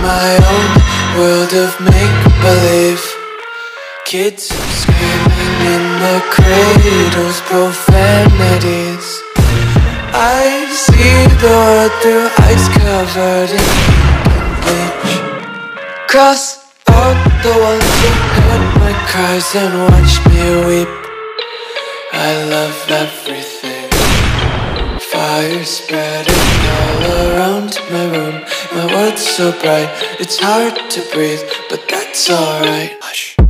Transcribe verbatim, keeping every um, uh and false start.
my own world of make-believe. Kids screaming in their cradles, profanities. I see the world through ice covered in bleach. Cross out the ones who heard my cries and watched me weep. I love everything. Fire spreading all around my room. My world's so bright, it's hard to breathe, but that's alright. Hush.